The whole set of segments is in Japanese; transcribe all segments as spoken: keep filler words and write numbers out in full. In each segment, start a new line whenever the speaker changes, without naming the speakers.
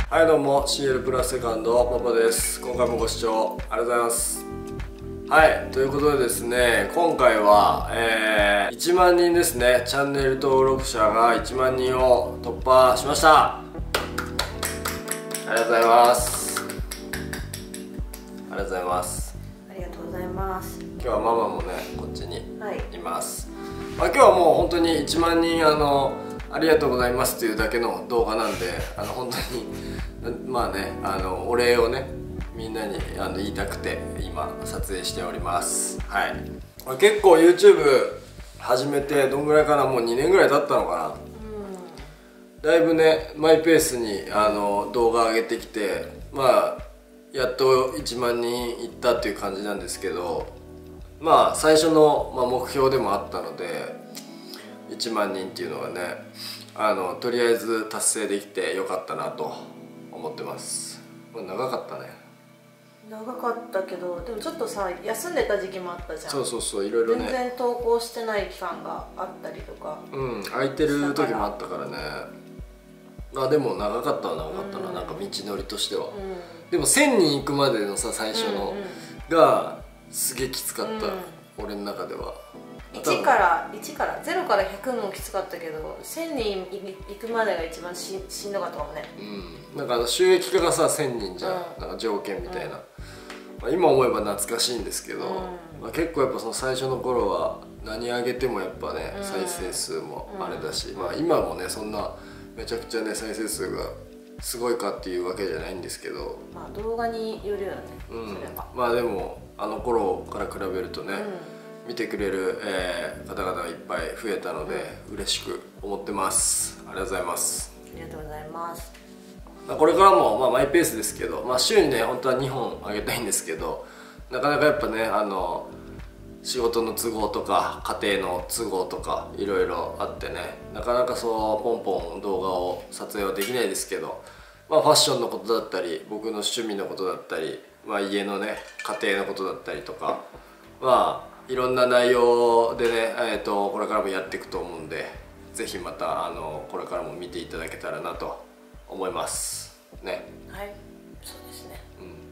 はい、どうも シーエル プラスセカンドパパです。今回もご視聴ありがとうございます。はい、ということでですね、今回は、えー、いちまんにんですね。チャンネル登録者がいちまんにんを突破しました。ありがとうございます。ありがとうございます。
ありがとうございます。
今日はママもね、こっちに
はい
います。まあ、今日はもう本当にいちまんにんあのありがとうございますというだけの動画なんで、あの本当にまあね、あのお礼をねみんなにあの言いたくて今撮影しております。はい、結構 YouTube 始めてどんぐらいかな、もうにねんぐらい経ったのかな。だいぶねマイペースにあの動画上げてきて、まあやっといちまんにんいったっていう感じなんですけど、まあ最初の、まあ、目標でもあったのでいちまんにんっていうのはね、あのとりあえず達成できてよかったなと思ってます。長かったね。
長かったけど、でもちょっとさ休んでた時期もあったじゃん。
そうそうそう、いろいろね
全然投稿してない期間があったりとか、
うん空いてる時もあったからね。まあでも長かったは長かったな、うん、なんか道のりとしては、うん、でもせんにん行くまでのさ最初の、うんうん、がすげえきつかった、うん、俺の中では。
いちからいちからゼロからひゃくもきつかったけど、せんにん行くまでが一番 し, しんどかったもんね。
うん、なんかあの収益化がさせんにんじゃん、うん、なんか条件みたいな、うん、まあ、今思えば懐かしいんですけど、うん、まあ、結構やっぱその最初の頃は何上げてもやっぱね、うん、再生数もあれだし、うん、まあ今もねそんなめちゃくちゃね再生数がすごいかっていうわけじゃないんですけど、
まあ動画によるよね、うん、それは。ま
あでもあの頃から比べるとね、うん、見てくれる、えー、方々がいっぱい増えたので、うん、嬉しく思ってます。ありがとうございます。
ありがとうございます。
これからも、まあ、マイペースですけど、まあ、週にね本当はにほんあげたいんですけど、なかなかやっぱねあの仕事の都合とか家庭の都合とかいろいろあってね、なかなかそうポンポン動画を撮影はできないですけど、まあ、ファッションのことだったり僕の趣味のことだったり、まあ、家のね家庭のことだったりとか、まあいろんな内容でね、えー、とこれからもやっていくと思うんで、ぜひまたあのこれからも見ていただけたらなと思いますね。
はい、そうですね。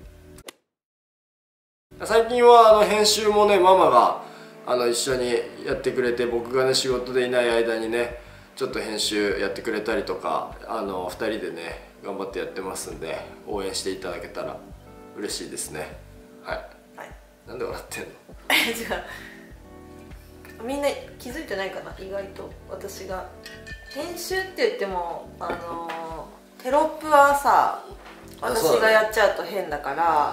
うん、最近はあの編集もねママがあの一緒にやってくれて、僕がね仕事でいない間にねちょっと編集やってくれたりとか、あのふたりでね頑張ってやってますんで、応援していただけたら嬉しいですね。はい、はい、なんで笑ってんの？
違う、みんな気づいてないかな、意外と私が編集って言ってもあのテロップはさ私がやっちゃうと変だから、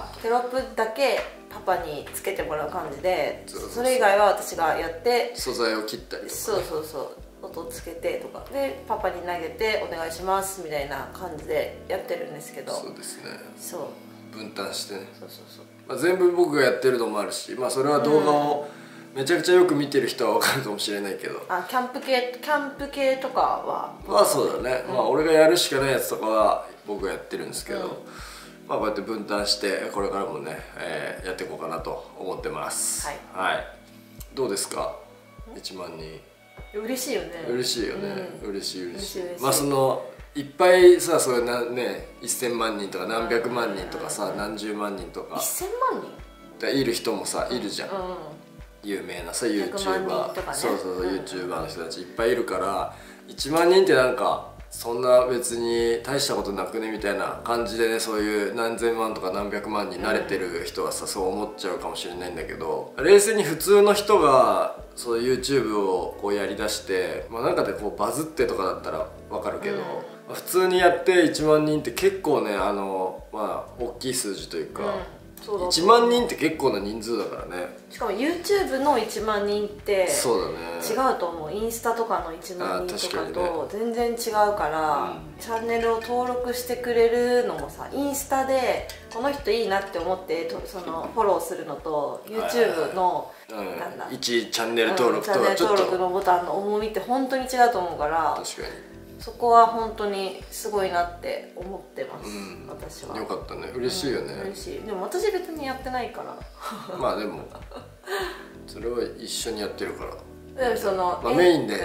テロップだけパパにつけてもらう感じで、それ以外は私がやって、
素材を切ったりとか、ね、
そうそうそう、音つけてとかでパパに投げてお願いしますみたいな感じでやってるんですけど。
そうですね、そう分担してね、
そうそうそう、
まあ、全部僕がやってるのもあるし、まあそれは動画をめちゃくちゃよく見てる人は分かるかもしれないけど、
あ、キャンプ系キャンプ系とかは
まあそうだね、うん、まあ俺がやるしかないやつとかは僕がやってるんですけど、うん、まあこうやって分担してこれからもね、えー、やっていこうかなと思ってます。はい、はい、どうですかいちまんにん。
嬉しいよね。
嬉しいよね、うん、嬉しい嬉しい。まあそのいっぱいさ、それなねせんまんにんとか何百万人とかさ、何十万人とか
せんまんにん
いる人もさいるじゃん、うん、有名なさ YouTuber、ね、そうそうそう、うん、YouTuber の人たちいっぱいいるから、いちまんにんってなんかそんな別に大したことなくねみたいな感じでね、そういう何千万とか何百万に慣れてる人はさ、うん、そう思っちゃうかもしれないんだけど、冷静に普通の人がそういう YouTube をこうやりだして、まあ、なんかでこうバズってとかだったらわかるけど、うん、普通にやっていちまんにんって結構ね、あのまあ大きい数字というか、うん、いちまんにんって結構な人数だからね。しかも
YouTube のいちまんにんって
そうだね、
違うと思う。インスタとかのいちまんにんとかと全然違うから、うん、チャンネルを登録してくれるのもさ、インスタでこの人いいなって思ってそのフォローするのと YouTube の
なんだいちチャンネル登録と
はちょっとチャンネル登録のボタンの重みって本当に違うと思うから、
確かに
そこは本当にすごいなって思ってます、うん、私は。
よかったね、嬉しいよね、
うん、嬉しい。でも私別にやってないから
まあでもそれは一緒にやってるから。
でもその、
まあ、メインで、
うん、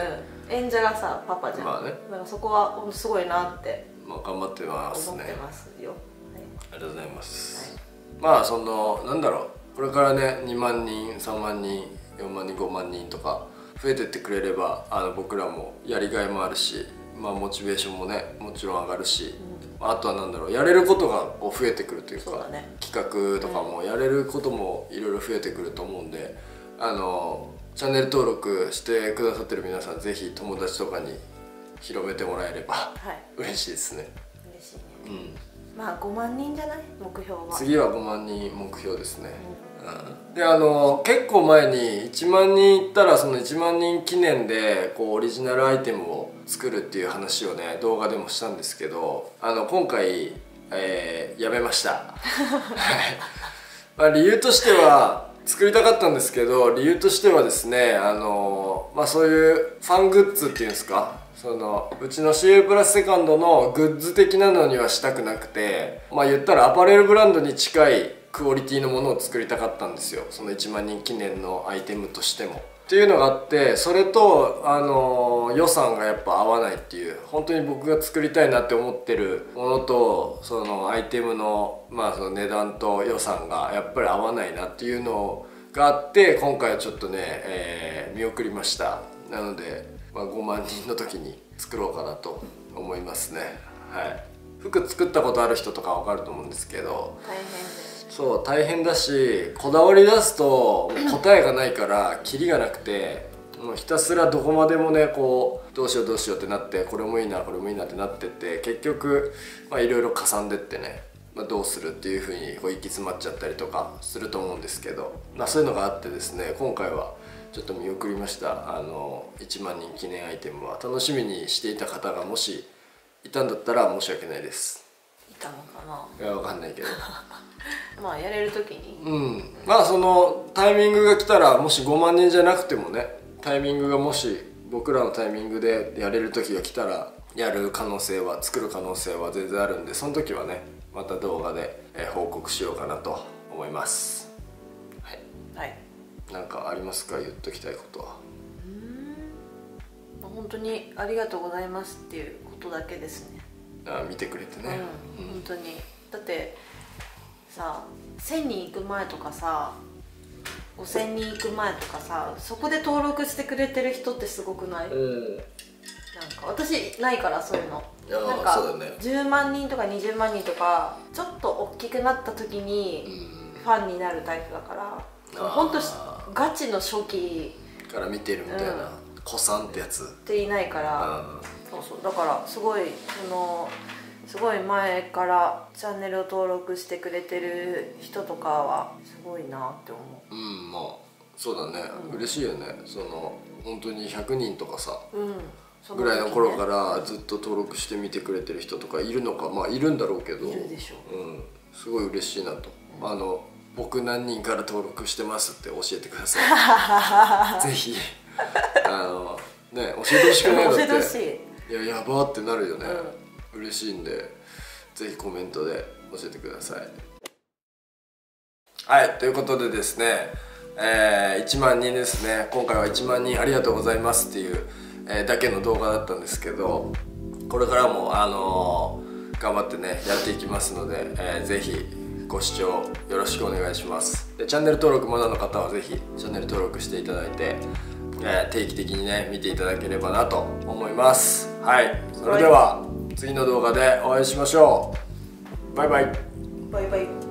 演者がさパパじゃん、
まあね、
だからそこはほんとすごいなって
まあ頑張ってますね。
思ってますよ、はい、
ありがとうございます、
はい、
まあそのなんだろう、これからねにまんにんさんまんにんよんまんにんごまんにんとか増えてってくれれば、あの僕らもやりがいもあるし、まあモチベーションもねもちろん上がるし、うん、あとはなんだろう、やれることがこう増えてくるというか、
そうだね、
企画とかもやれることもいろいろ増えてくると思うんで、あのチャンネル登録してくださってる皆さん、ぜひ友達とかに広めてもらえれば、はい、嬉しいですね。
嬉しいね、うん、まあごまんにんじゃない目標は。
次はごまんにん目標ですね、うんうん、であの結構前にいちまんにんいったらそのいちまんにん記念でこうオリジナルアイテムを作るっていう話をね動画でもしたんですけど、あの今回、えー、やめました、まあ、理由としては作りたかったんですけど、理由としてはですね、あのまあそういうファングッズっていうんですか、そのうちの シーエー プラスセカンドのグッズ的なのにはしたくなくて、まあ言ったらアパレルブランドに近いクオリティのものを作りたかったんですよ、そのいちまんにん記念のアイテムとしてもっていうのがあって、それとあの予算がやっぱ合わないっていう、本当に僕が作りたいなって思ってるものとそのアイテムのまあその値段と予算がやっぱり合わないなっていうのがあって、今回はちょっとね、えー、見送りました。なので、まあ、ごまんにんの時に作ろうかなと思いますね。はい、服作ったことある人とかわかると思うんですけど、
大変です
そう大変だし、こだわり出すと答えがないからキリがなくて、もうひたすらどこまでもねこうどうしようどうしようってなって、これもいいなこれもいいなってなってって、結局まあいろいろかさんでってね、まあ、どうするっていう風にこう行き詰まっちゃったりとかすると思うんですけど、まあ、そういうのがあってですね、今回はちょっと見送りました。あのいちまんにん記念アイテムは楽しみにしていた方がもしいたんだったら申し訳ないです。
いたのかな、
いやわかんないけど
まあやれる時に、
うん、まあそのタイミングが来たら、もしごまんにんじゃなくてもね、タイミングがもし僕らのタイミングでやれる時が来たらやる可能性は、作る可能性は全然あるんで、その時はねまた動画で報告しようかなと思います。はい、はい、なんかありますか、言っときたいことは。
うーん、本当にありがとうございますっていうことだけですね。
あ、見てくれてね、
うん、本当に。だってさ、せんにん行く前とかさ、ごせんにん行く前とかさ、そこで登録してくれてる人ってすごくない？うん、なんか私ないからそういうの。なんかそうだね、じゅうまんにんとかにじゅうまんにんとかちょっと大きくなった時にファンになるタイプだから、ほんとガチの初期
から見てるみたいな、うん、子さんってやつ
っていないから、そうそう、だからすごいそのすごい前からチャンネルを登録してくれてる人とかはすごいなって思う。うん、
まあそうだね、うん、嬉しいよね。その本当にひゃくにんとかさ、うん、ぐらいの頃からずっと登録してみてくれてる人とかいるのか、まあいるんだろうけど、
いるでしょう、
うん、すごい嬉しいなと、うん、あの僕何人から登録してますって教えてくださいぜひあのね、教えてほしくないのって、教えてほしい。いや、やばってなるよね、うん、嬉しいんでぜひコメントで教えてください。はい、ということでですね、えー、いちまんにんですね。今回はいちまんにんありがとうございますっていう、えー、だけの動画だったんですけど、これからも、あのー、頑張ってねやっていきますので、えー、ぜひご視聴よろしくお願いします。でチャンネル登録まだの方はぜひチャンネル登録していただいて、えー、定期的にね見ていただければなと思います。はい、それでは次の動画でお会いしましょう。バイバイ。
バイバイ。